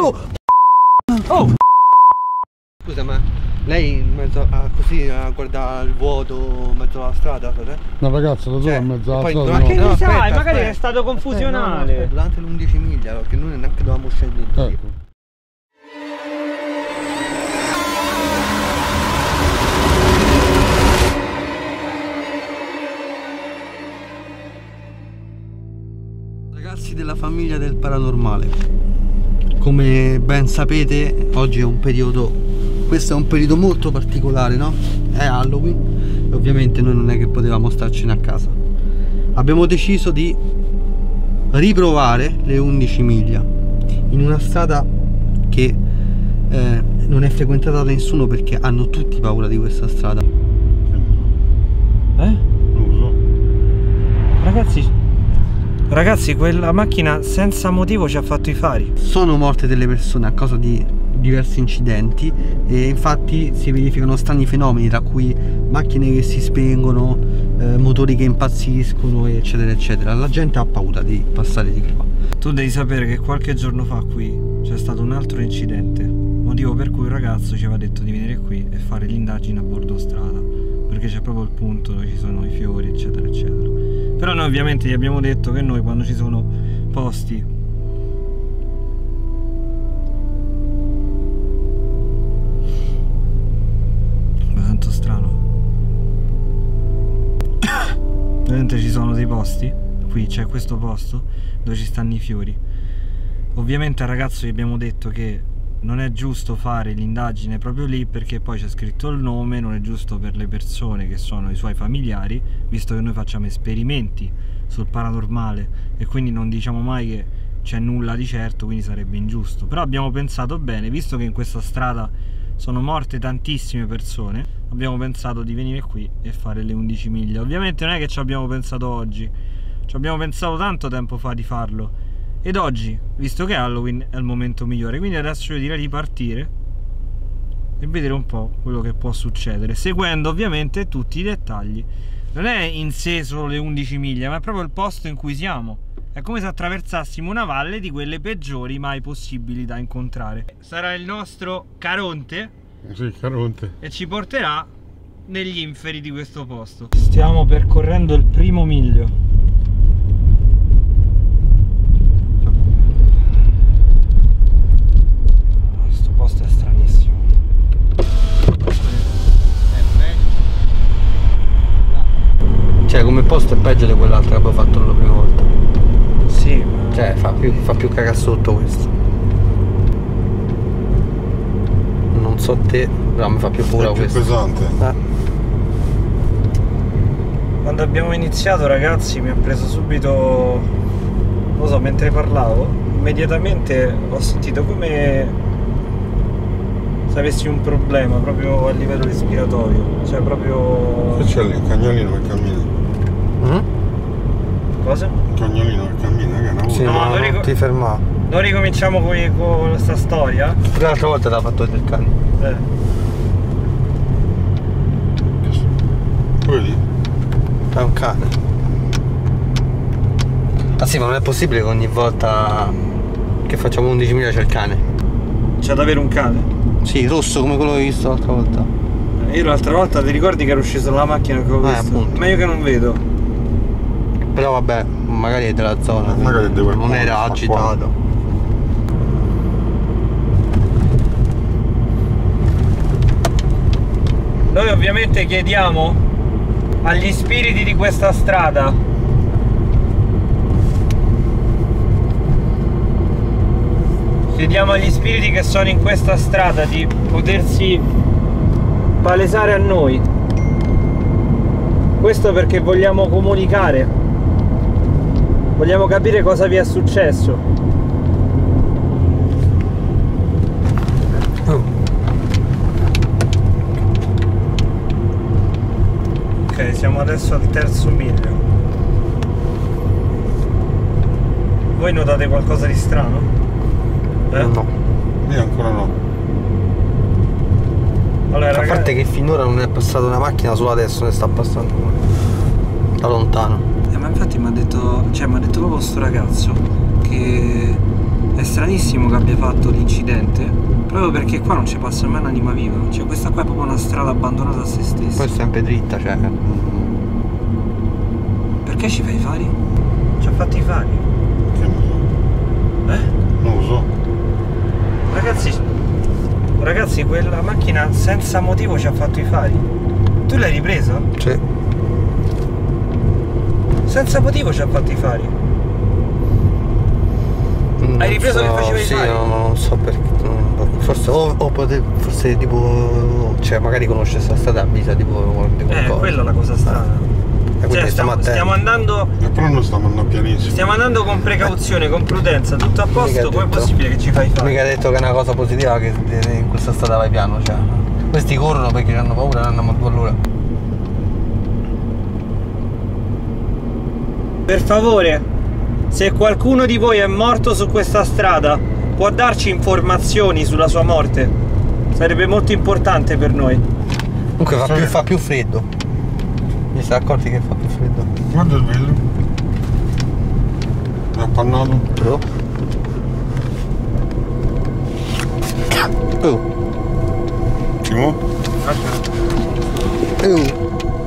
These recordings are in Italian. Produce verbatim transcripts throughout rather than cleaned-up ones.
Oh! Oh! Scusa, ma lei in mezzo a così a guardare il vuoto in mezzo alla strada? Eh? No ragazzi, lo so, Cioè, in mezzo alla poi- strada. ma No. che Ne No, sai, aspetta, magari aspetta. è stato confusionale. Eh, no, no, aspetta, durante l'undici miglia, perché noi neanche dovevamo scendere. Ecco. Ragazzi della famiglia del paranormale, come ben sapete oggi è un periodo, questo è un periodo molto particolare, no? È Halloween e ovviamente noi non è che potevamo starcene a casa. Abbiamo deciso di riprovare le undici miglia in una strada che eh, non è frequentata da nessuno perché hanno tutti paura di questa strada. Eh? Non lo so. Ragazzi, ragazzi, quella macchina senza motivo ci ha fatto i fari. Sono morte delle persone a causa di diversi incidenti e infatti si verificano strani fenomeni, tra cui macchine che si spengono, eh, motori che impazziscono, eccetera eccetera. La gente ha paura di passare di qua. Tu devi sapere che qualche giorno fa qui c'è stato un altro incidente, motivo per cui un ragazzo ci aveva detto di venire qui e fare l'indagine a bordo strada, perché c'è proprio il punto dove ci sono i fiori, eccetera eccetera. Però noi ovviamente gli abbiamo detto che noi quando ci sono posti ma tanto strano, ovviamente ci sono dei posti, qui c'è questo posto dove ci stanno i fiori. Ovviamente al ragazzo gli abbiamo detto che non è giusto fare l'indagine proprio lì perché poi c'è scritto il nome, non è giusto per le persone che sono i suoi familiari, visto che noi facciamo esperimenti sul paranormale e quindi non diciamo mai che c'è nulla di certo, quindi sarebbe ingiusto. Però abbiamo pensato bene, visto che in questa strada sono morte tantissime persone, abbiamo pensato di venire qui e fare le undici miglia. Ovviamente non è che ci abbiamo pensato oggi, ci abbiamo pensato tanto tempo fa di farlo. Ed oggi, visto che Halloween, è il momento migliore, quindi adesso io direi di partire e vedere un po' quello che può succedere, seguendo ovviamente tutti i dettagli. Non è in sé solo le undici miglia, ma è proprio il posto in cui siamo. È come se attraversassimo una valle di quelle peggiori mai possibili da incontrare. Sarà il nostro Caronte, Sì, Caronte. e ci porterà negli inferi di questo posto. Stiamo percorrendo il primo miglio. Questo è stranissimo. Cioè come posto è peggio di quell'altro che avevo fatto la prima volta. Sì. Cioè fa più, fa più cagassotto questo. Non so te, però mi fa più paura È più questo. pesante. Eh. Quando abbiamo iniziato, ragazzi, mi ha preso subito, non lo so, mentre parlavo, immediatamente ho sentito come se avessi un problema proprio a livello respiratorio. Cioè proprio... Che c'è lì? Un cagnolino che cammina. Mm? Cosa? Un cagnolino che cammina, che è una Sì, No, ma non non ric- ti fermare. Non ricominciamo con, con questa storia? L'altra volta l'ha fatto del cane. Eh. Quello lì? È un cane. Ah sì, ma non è possibile che ogni volta che facciamo undici miglia c'è il cane. C'è da avere un cane. Sì, rosso come quello che hai visto l'altra volta. Io l'altra volta ti ricordi che ero sceso dalla macchina che ho Eh, visto? appunto. Meglio che non vedo. Però vabbè, magari è della zona. Magari è di quel non posto, era sta agitato. Noi ovviamente chiediamo agli spiriti di questa strada chiediamo agli spiriti che sono in questa strada di potersi palesare a noi. Questo perché vogliamo comunicare, vogliamo capire cosa vi è successo. Oh. Ok, siamo adesso al terzo miglio. Voi notate qualcosa di strano? Eh? No. Io ancora no. Allora, A ragazzi, parte che finora non è passata una macchina, solo adesso ne sta passando una. Da lontano. eh, ma infatti mi ha detto, cioè mi ha detto proprio sto ragazzo che È stranissimo che abbia fatto l'incidente, proprio perché qua non ci passa mai un'anima viva. Cioè questa qua è proprio una strada abbandonata a se stessa. Poi è sempre dritta, cioè. Perché ci fai i fari? Ci ha fatto i fari? Che ne so? Eh? Non lo so. Ragazzi, ragazzi, quella macchina senza motivo ci ha fatto i fari. Tu l'hai ripresa? Sì. Senza motivo ci ha fatto i fari. Non Hai ripreso so, che facevi i sì, fari? no, non so perché. Forse o, o pote, forse tipo. Cioè magari conosce questa strada avvisa tipo di Eh, qualcosa. quella è la cosa strana. E quindi Cioè, stiamo stiamo, attenti. stiamo andando. E però noi stiamo andando pianissimo. Stiamo andando con precauzione, con prudenza, tutto a Mica posto, com'è detto- possibile che ci fai i fari? Mica ha detto che è una cosa positiva che in questa strada vai piano, cioè. Questi corrono perché hanno paura e andiamo a due all'ora. Per favore, se qualcuno di voi è morto su questa strada, può darci informazioni sulla sua morte? Sarebbe molto importante per noi. Comunque fa più, fa più freddo. Mi stai accorti che fa più freddo? Guarda il vetro. È appannato. Bro. Oh. Timo? Oh.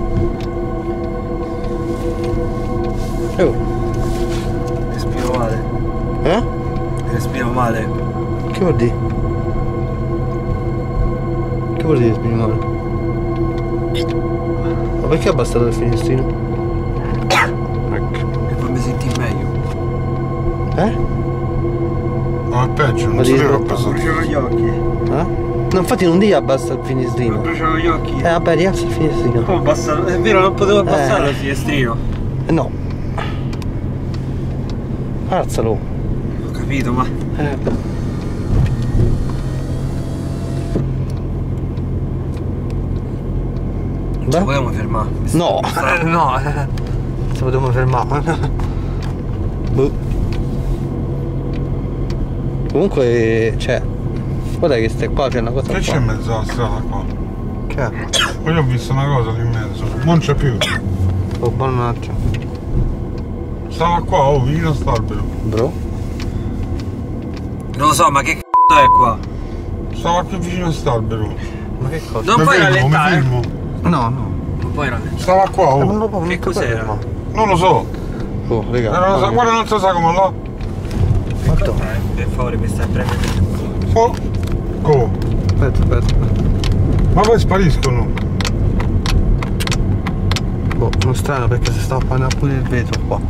Oh. Respiro male. Eh? Respiro male. Che vuol dire? Che vuol dire respiri male? Ma perché ha abbassato il finestrino? Ecco. Per farmi sentire meglio. Eh? No, è peggio, Ma non devi sapevo smettere. abbastanza. gli occhi. Eh? No, infatti non devi abbassare il finestrino. bruciano gli occhi. Eh vabbè, rialza il finestrino. Come abbassare? È vero, non potevo abbassare Eh. il finestrino. Eh, no. Alzalo. Ho capito, ma. Eh. Ci Beh? potevamo fermare. No. No, eh. Ci potremmo fermare. Boh. Comunque, cioè, guarda che stai qua, c'è una cosa Che c'è qua. in mezzo alla strada qua? Che è? Poi ho visto una cosa lì in mezzo. Non c'è più. Oh, buon un attimo. Stava qua, oh, vicino a st'albero. Bro. Non lo so, ma che c***o è qua? Stava qui vicino a st'albero. Ma che cosa? Non Mi puoi fermo, mi rallentare? fermo. No, no. Non puoi rallentare. Stava qua, Ma oh. non lo può- non Che ti puoi cos'era? fermare. Non lo so. Oh, raga. Era una- guarda, non si sa come là. Quanto? Eh, per favore, mi stai prendendo il culo. Oh. Oh. Aspetta, aspetta. Ma poi spariscono. Boh, non strano perché si sta appannando pure il vetro qua.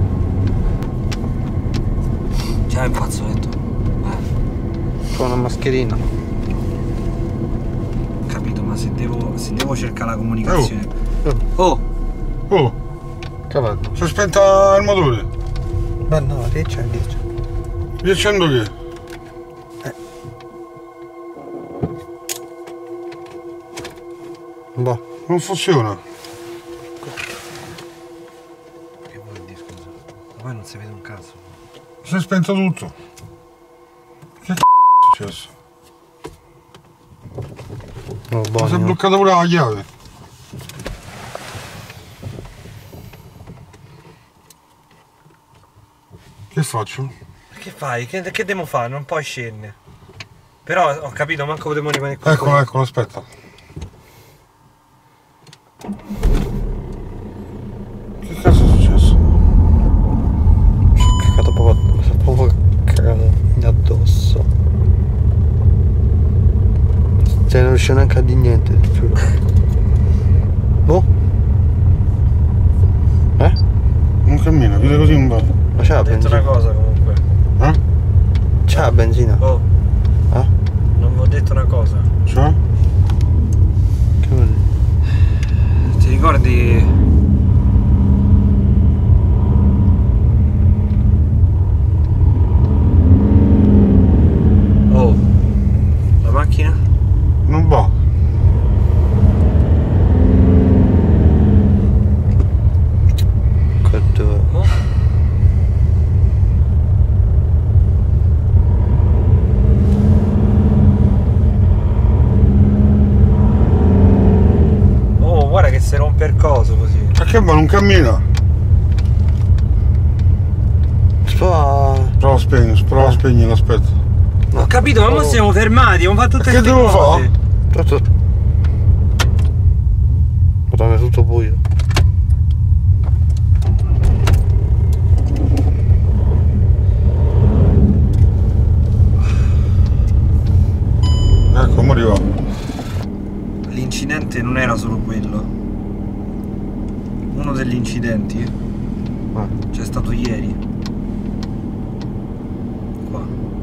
C'è un fazzoletto. Eh, Con una mascherina. capito, ma se devo, se devo cercare la comunicazione. Oh, Oh, Oh. cavallo. Si è spenta il motore. Ma no, che c'è? Che c'è? Riaccendo che? Boh. Non funziona. che vuol dire, scusa? Ma poi non si vede un cazzo. Si è spento tutto. Che c***o è successo? Oh, Ma si è buono. bloccata pure la chiave. Che faccio? Che fai? Che, che devo fare? Non puoi scendere. Però ho capito, manco potevo rimanere qua. Eccolo, eccolo, aspetta. Che cazzo è successo? Cagato proprio. Mi sono proprio cagato addosso. Cioè non riesco neanche a dire niente, ti giuro. Boh? Eh? Non cammina, vede così un po'. Ma c'è la Ho detto benzina? una cosa comunque. Eh? C'è la benzina? Oh, Eh? non vi ho detto una cosa. Cioè? Che vuol dire? Ti ricordi? Oh, la macchina? Non va. Che dove? Oh. Oh, guarda che si rompe il coso così. Ma che va, non cammina? Si può... Prova a spegnere, prova a spegnere, aspetta. Ho capito, ma oh. Noi siamo fermati, abbiamo fatto tutte queste cose. Che devo fare? Tutto... Madonna, è tutto buio. Ecco, mo arriva. L'incidente non era solo quello. Uno degli incidenti ah. c'è stato ieri. Qua.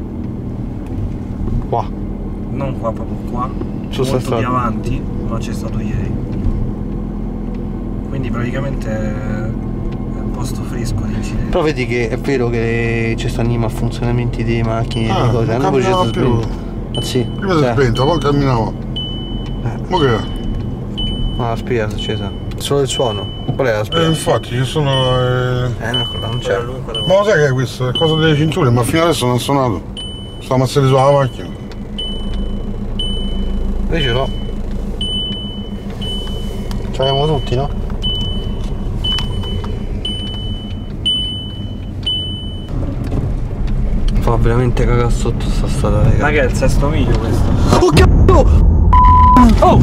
Qua? Non qua, proprio qua. Sono molto stato... più avanti, ma c'è stato ieri. Quindi praticamente è un posto fresco di incidente. Però vedi che è vero che ci stanno i malfunzionamenti delle macchine ah, e cose. Non poi camminava più. Ah sì. Prima si è spento, poi camminava. Eh. Ma che è? No, la spia è accesa. Solo il suono. Qual è la spia? Eh, infatti ci sono. Eh, eh no, non c'è. Ma lo sai che è questo? È cosa delle cinture, ma fino adesso non ha suonato. Sta ammazzando sulla macchina. Io ce l'ho. Ce l'abbiamo tutti, no? Fa veramente cagare sotto sta strada, raga. Ma che è il sesto miglio questo? Oh cazzo! Oh!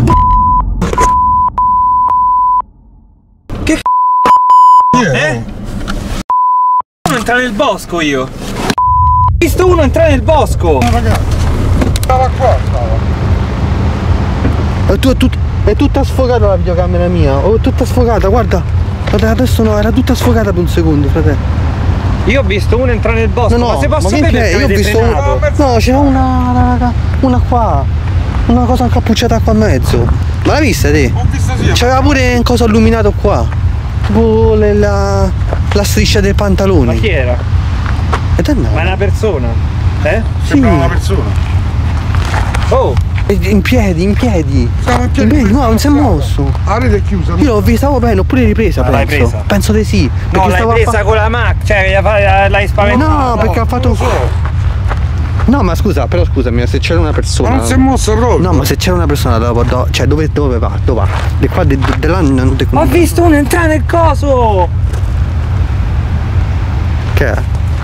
Che c***o? Yeah. Eh? Uno entra nel bosco io! Ho visto uno entrare nel bosco! No, ragazzi, stava qua, stava. È, tu, è, tut, è tutta sfogata la videocamera mia, oh, è tutta sfogata, guarda. Guarda, adesso no, era tutta sfogata per un secondo, fratello. Io ho visto uno entrare nel bosco, no, no, ma se posso ma vedere, io ho visto un... No, c'era una, una qua, una cosa incappucciata qua a mezzo. Ma l'hai vista te? Ho visto sì. C'era pure un coso illuminato qua. Tipo la, la striscia dei pantaloni. Ma chi era? Ed è ma è una persona? Eh? Sembrava una persona. Oh! In piedi, in piedi. Stava in piedi. In piedi. No, non si è mosso. La rete è chiusa. Io l'ho vista, stavo bene, ho pure ripresa, ma penso. L'hai presa? Penso di sì. No, l'hai presa fa... con la macchina, cioè l'hai spaventata. No, no, perché ha fatto. So. No, ma scusa, però scusami, se c'era una persona. Ma non si è mossa proprio. No, ma se c'era una persona dopo, do... cioè dove, dove va? Dove va? Di qua de, de, de là non te... Ho visto uno entrare nel coso! Che è?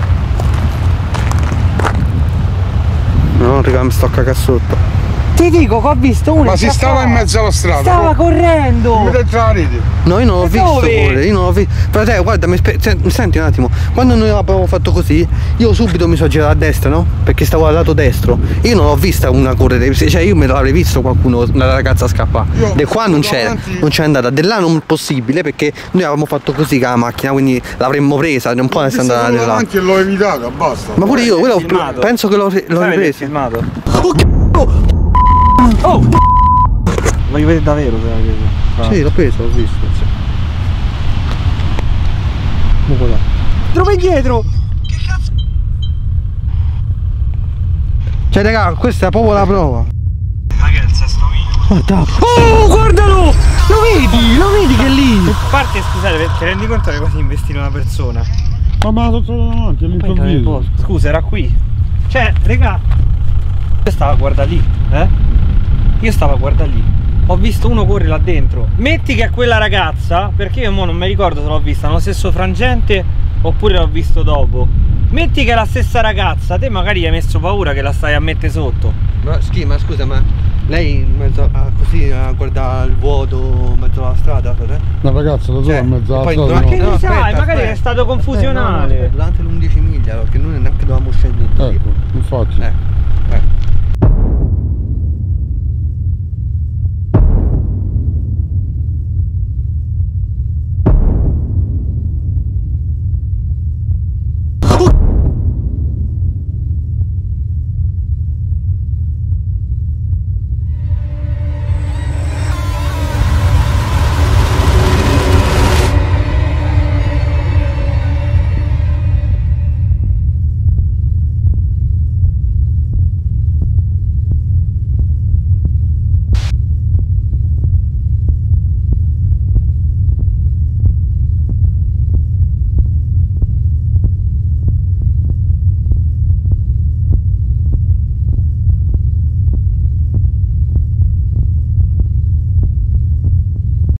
No, raga, mi sto a cagare sotto. Ti dico che ho visto uno. Ma si stava in mezzo alla strada. Stava correndo. Mi dentro la rete. No, io non l'ho visto dove? pure, io non l'ho visto. Fratello, guarda, mi spe... senti un attimo. Quando noi abbiamo fatto così, io subito mi sono girato a destra, no? Perché stavo al lato destro. Io non l'ho vista una correre, cioè io me l'avrei visto qualcuno, una ragazza scappare. Di qua non c'era, non c'è andata, di là non possibile perché noi avevamo fatto così con la macchina, quindi l'avremmo presa, non può essere andata di là. Anche l'ho evitata, basta. Ma pure io, quello penso che l'ho ripresa. Filmato. Oh c***o! Oh! Voglio vedere davvero se l'hai preso. Sì, l'ho preso, l'ho visto. Sì. Trova indietro! Che cazzo? Cioè raga, questa è proprio la prova. Ma che è il sesto miglio? Guarda. Oh, guardalo! Lo vedi? Lo vedi che è lì? A parte, scusate, ti rendi conto che quasi investire una persona? Ma me la sono trovato davanti all'improvviso. Scusa, era qui. Cioè, raga, io stavo a guardare lì, eh? Io stavo a guardare lì. Ho visto uno correre là dentro. Metti che è quella ragazza, perché io mo non mi ricordo se l'ho vista nello stesso frangente oppure l'ho visto dopo. Metti che è la stessa ragazza, te magari hai messo paura che la stai a mettere sotto. Ma schi, ma scusa, ma lei in mezzo a così a guardare il vuoto in mezzo alla strada, frate? Una ragazza da sola Cioè, in mezzo alla poi strada. Ma no. che ne No, sai? aspetta, Magari aspetta. è stato confusionale. Aspetta, no, no, aspetta, durante l'undici miglia, perché noi neanche dovevamo scendere. Ecco, infatti. Eh, eh.